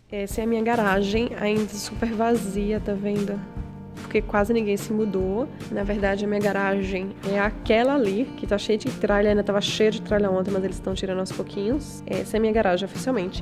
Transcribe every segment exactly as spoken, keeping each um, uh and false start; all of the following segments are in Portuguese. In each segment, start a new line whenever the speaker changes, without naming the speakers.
Essa é a minha garagem, ainda super vazia, tá vendo? Porque quase ninguém se mudou. Na verdade, a minha garagem é aquela ali, que tá cheia de tralha. Ainda tava cheia de tralha ontem, mas eles estão tirando aos pouquinhos. Essa é a minha garagem, oficialmente.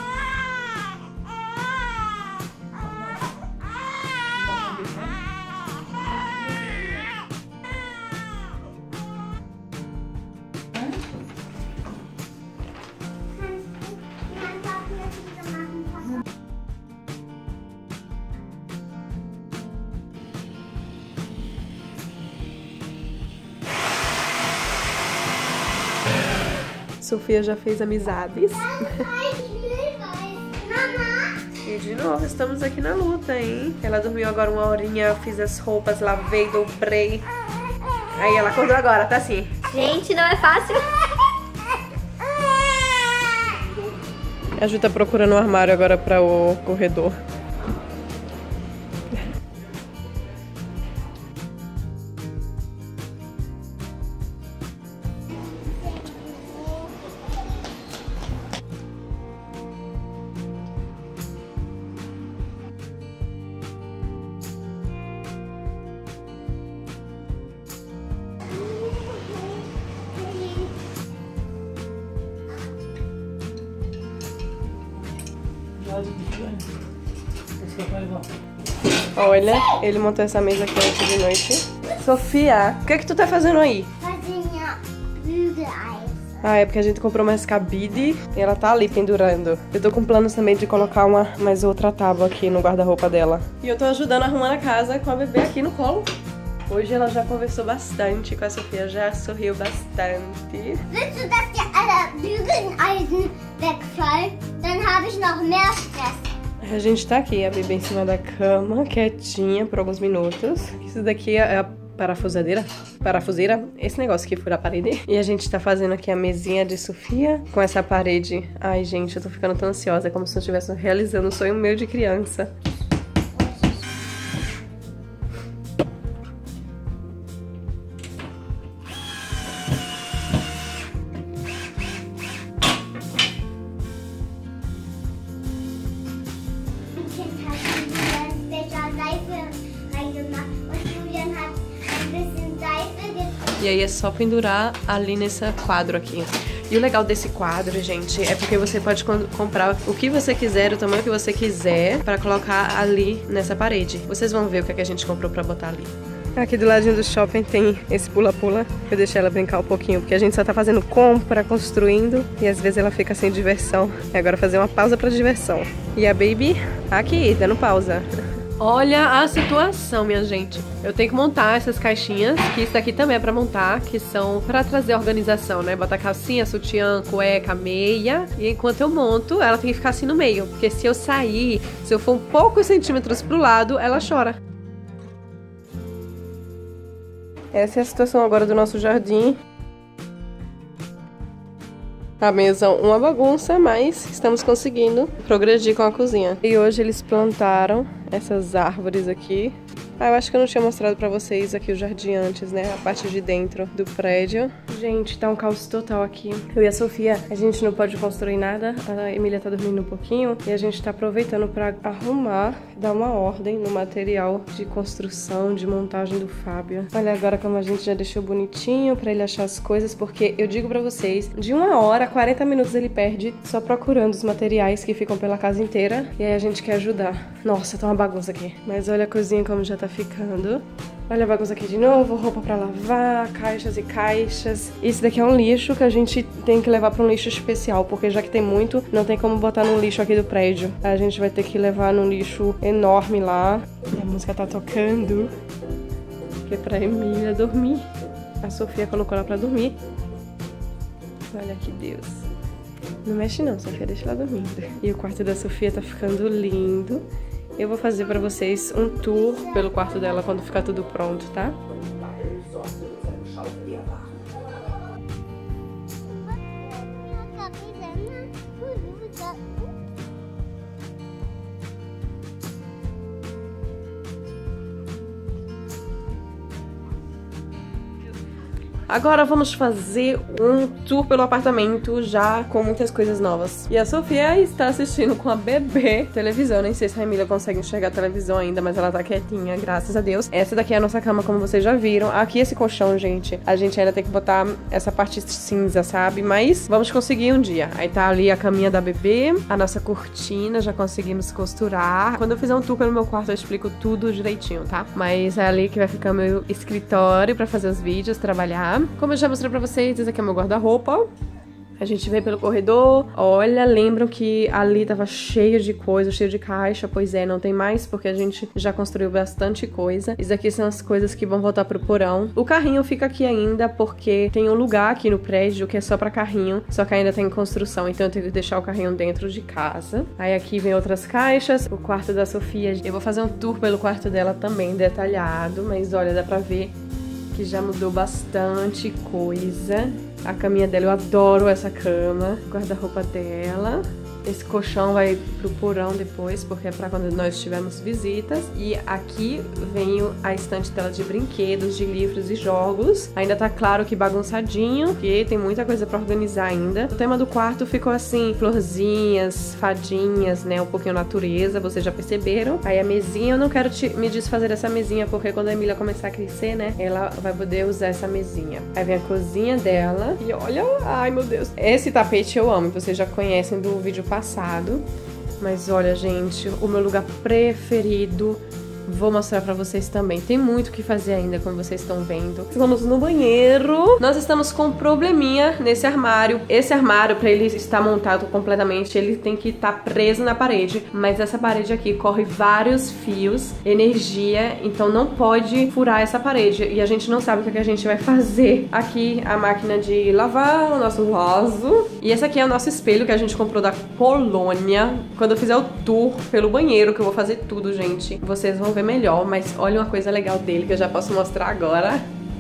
Sofia já fez amizades. E de novo, estamos aqui na luta, hein? Ela dormiu agora uma horinha, eu fiz as roupas, lavei, dobrei. Aí ela acordou agora, tá assim.
Gente, não é fácil.
A Ju tá procurando um armário agora para o corredor. Olha, ele montou essa mesa aqui ontem de noite. Sofia, o que é que tu tá fazendo aí?
Fazendo bügeleisen.
Ah, é porque a gente comprou mais cabide e ela tá ali pendurando. Eu tô com planos também de colocar uma mais outra tábua aqui no guarda-roupa dela. E eu tô ajudando a arrumar a casa com a bebê aqui no colo. Hoje ela já conversou bastante com a Sofia, já sorriu bastante.
Willst du, dass dir alle Bügeleisen wegfallen? Dann habe ich noch mehr Stress.
A gente tá aqui, a bebê em cima da cama, quietinha por alguns minutos. Isso daqui é a parafusadeira. Parafuseira, esse negócio que fura a parede. E a gente tá fazendo aqui a mesinha de Sofia com essa parede. Ai, gente, eu tô ficando tão ansiosa, como se eu estivesse realizando um sonho meu de criança. E aí é só pendurar ali nesse quadro aqui. E o legal desse quadro, gente, é porque você pode comprar o que você quiser, o tamanho que você quiser, pra colocar ali nessa parede. Vocês vão ver o que, é que a gente comprou pra botar ali. Aqui do ladinho do shopping tem esse pula-pula. Eu deixei ela brincar um pouquinho, porque a gente só tá fazendo compra, construindo, e às vezes ela fica sem diversão. E agora fazer uma pausa pra diversão. E a baby aqui, dando pausa. Olha a situação, minha gente. Eu tenho que montar essas caixinhas, que isso daqui também é pra montar, que são pra trazer organização, né? Botar calcinha, sutiã, cueca, meia. E enquanto eu monto, ela tem que ficar assim no meio. Porque se eu sair, se eu for um poucos centímetros pro lado, ela chora. Essa é a situação agora do nosso jardim. A mesa uma bagunça, mas estamos conseguindo progredir com a cozinha. E hoje eles plantaram essas árvores aqui. Ah, eu acho que eu não tinha mostrado pra vocês aqui o jardim antes, né? A parte de dentro do prédio. Gente, tá um caos total aqui. Eu e a Sofia, a gente não pode construir nada. A Emília tá dormindo um pouquinho. E a gente tá aproveitando pra arrumar, dar uma ordem no material de construção, de montagem do Fábio. Olha agora como a gente já deixou bonitinho pra ele achar as coisas. Porque eu digo pra vocês, de uma hora a quarenta minutos ele perde só procurando os materiais que ficam pela casa inteira. E aí a gente quer ajudar. Nossa, tá uma bagunça aqui. Mas olha a cozinha como já tá ficando. Olha a bagunça aqui de novo, roupa pra lavar, caixas e caixas. Isso daqui é um lixo que a gente tem que levar pra um lixo especial, porque já que tem muito, não tem como botar no lixo aqui do prédio. A gente vai ter que levar num lixo enorme lá. E a música tá tocando, que é pra Emília dormir. A Sofia colocou ela pra dormir. Olha que Deus. Não mexe não, Sofia, deixa ela dormindo. E o quarto da Sofia tá ficando lindo. Eu vou fazer pra vocês um tour pelo quarto dela quando ficar tudo pronto, tá? Agora vamos fazer um tour pelo apartamento já com muitas coisas novas. E a Sofia está assistindo com a bebê televisão. Nem sei se a Emília consegue enxergar a televisão ainda, mas ela tá quietinha, graças a Deus. Essa daqui é a nossa cama, como vocês já viram. Aqui esse colchão, gente, a gente ainda tem que botar essa parte cinza, sabe? Mas vamos conseguir um dia. Aí tá ali a caminha da bebê, a nossa cortina, já conseguimos costurar. Quando eu fizer um tour pelo meu quarto, eu explico tudo direitinho, tá? Mas é ali que vai ficar meu escritório pra fazer os vídeos, trabalhar. Como eu já mostrei pra vocês, esse aqui é o meu guarda-roupa. A gente vem pelo corredor, olha, lembram que ali tava cheio de coisa, cheio de caixa, pois é, não tem mais, porque a gente já construiu bastante coisa. Isso aqui são as coisas que vão voltar pro porão. O carrinho fica aqui ainda, porque tem um lugar aqui no prédio que é só pra carrinho, só que ainda tem construção, então eu tenho que deixar o carrinho dentro de casa. Aí aqui vem outras caixas, o quarto da Sofia, eu vou fazer um tour pelo quarto dela também, detalhado, mas olha, dá pra ver que já mudou bastante coisa. A caminha dela, eu adoro essa cama. Guarda-roupa dela. Esse colchão vai pro porão depois, porque é pra quando nós tivermos visitas. E aqui vem a estante dela de brinquedos, de livros e jogos. Ainda tá claro que bagunçadinho, porque tem muita coisa pra organizar ainda. O tema do quarto ficou assim, florzinhas, fadinhas, né? Um pouquinho natureza, vocês já perceberam. Aí a mesinha, eu não quero te, me desfazer dessa mesinha, porque quando a Emília começar a crescer, né? Ela vai poder usar essa mesinha. Aí vem a cozinha dela. E olha, ai meu Deus. Esse tapete eu amo, vocês já conhecem do vídeo passado. passado, mas olha, gente, o meu lugar preferido, vou mostrar pra vocês também. Tem muito o que fazer ainda, como vocês estão vendo. Vamos no banheiro. Nós estamos com um probleminha nesse armário. Esse armário, pra ele estar montado completamente, ele tem que estar preso na parede. Mas essa parede aqui corre vários fios, energia, então não pode furar essa parede. E a gente não sabe o que a gente vai fazer. Aqui a máquina de lavar, o nosso vaso. E esse aqui é o nosso espelho que a gente comprou da Polônia. Quando eu fizer o tour pelo banheiro, que eu vou fazer tudo, gente, vocês vão ver melhor, mas olha uma coisa legal dele que eu já posso mostrar agora.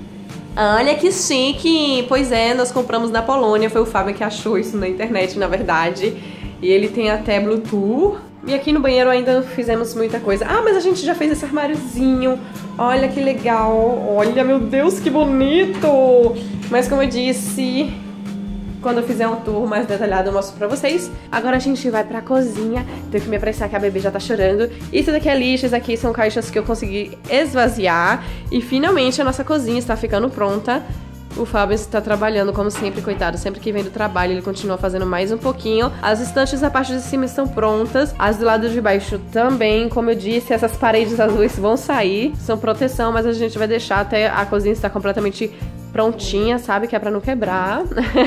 Olha que chique! Pois é, nós compramos na Polônia, foi o Fábio que achou isso na internet, na verdade. E ele tem até Bluetooth. E aqui no banheiro ainda fizemos muita coisa. Ah, mas a gente já fez esse armáriozinho. Olha que legal. Olha, meu Deus, que bonito! Mas como eu disse, quando eu fizer um tour mais detalhado eu mostro pra vocês. Agora a gente vai pra cozinha. Tenho que me apressar que a bebê já tá chorando. Isso daqui é lixo, isso aqui são caixas que eu consegui esvaziar. E finalmente a nossa cozinha está ficando pronta. O Fábio está trabalhando como sempre, coitado. Sempre que vem do trabalho ele continua fazendo mais um pouquinho. As estantes da parte de cima estão prontas. As do lado de baixo também. Como eu disse, essas paredes azuis vão sair. São proteção, mas a gente vai deixar até a cozinha estar completamente prontinha, sabe? Que é pra não quebrar.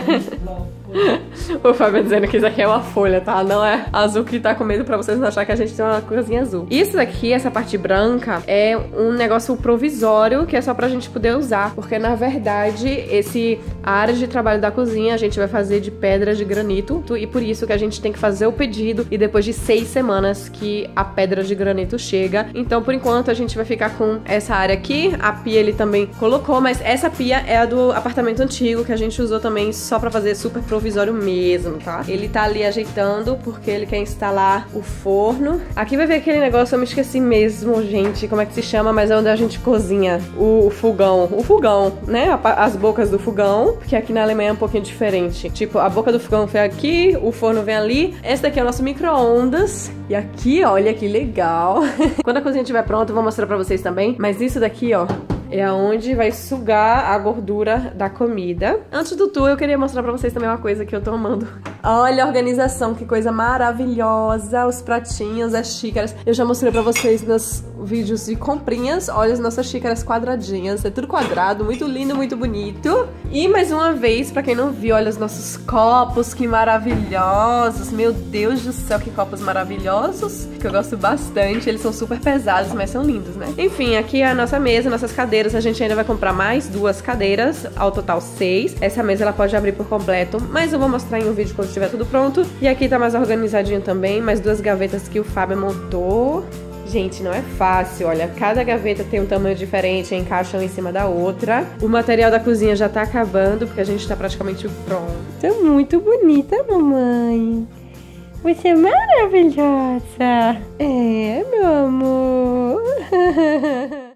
O Fábio dizendo que isso aqui é uma folha, tá? Não é azul, que tá com medo pra vocês não acharem que a gente tem uma coisinha azul. Isso daqui, essa parte branca, é um negócio provisório que é só pra gente poder usar. Porque, na verdade, esse a área de trabalho da cozinha a gente vai fazer de pedra de granito. E por isso que a gente tem que fazer o pedido. E depois de seis semanas que a pedra de granito chega. Então, por enquanto, a gente vai ficar com essa área aqui. A pia ele também colocou, mas essa pia é a do apartamento antigo, que a gente usou também só pra fazer super provisório mesmo, tá? Ele tá ali ajeitando porque ele quer instalar o forno. Aqui vai ver aquele negócio, eu me esqueci mesmo, gente, como é que se chama, mas é onde a gente cozinha o fogão. O fogão, né? As bocas do fogão, porque aqui na Alemanha é um pouquinho diferente. Tipo, a boca do fogão vem aqui, o forno vem ali. Esse daqui é o nosso micro-ondas. E aqui, olha que legal. Quando a cozinha estiver pronta, eu vou mostrar pra vocês também. Mas isso daqui, ó, é onde vai sugar a gordura da comida. Antes do tour, eu queria mostrar pra vocês também uma coisa que eu tô amando. Olha a organização, que coisa maravilhosa. Os pratinhos, as xícaras. Eu já mostrei pra vocês nos vídeos de comprinhas. Olha as nossas xícaras quadradinhas. É tudo quadrado, muito lindo, muito bonito. E mais uma vez, pra quem não viu, olha os nossos copos, que maravilhosos. Meu Deus do céu, que copos maravilhosos. Que eu gosto bastante. Eles são super pesados, mas são lindos, né? Enfim, aqui é a nossa mesa, nossas cadeiras. A gente ainda vai comprar mais duas cadeiras, ao total seis. Essa mesa ela pode abrir por completo, mas eu vou mostrar em um vídeo quando estiver tudo pronto. E aqui tá mais organizadinho também, mais duas gavetas que o Fábio montou. Gente, não é fácil, olha, cada gaveta tem um tamanho diferente, encaixam em cima da outra. O material da cozinha já tá acabando, porque a gente tá praticamente pronto. Tá muito bonita, mamãe. Você é maravilhosa. É, meu amor.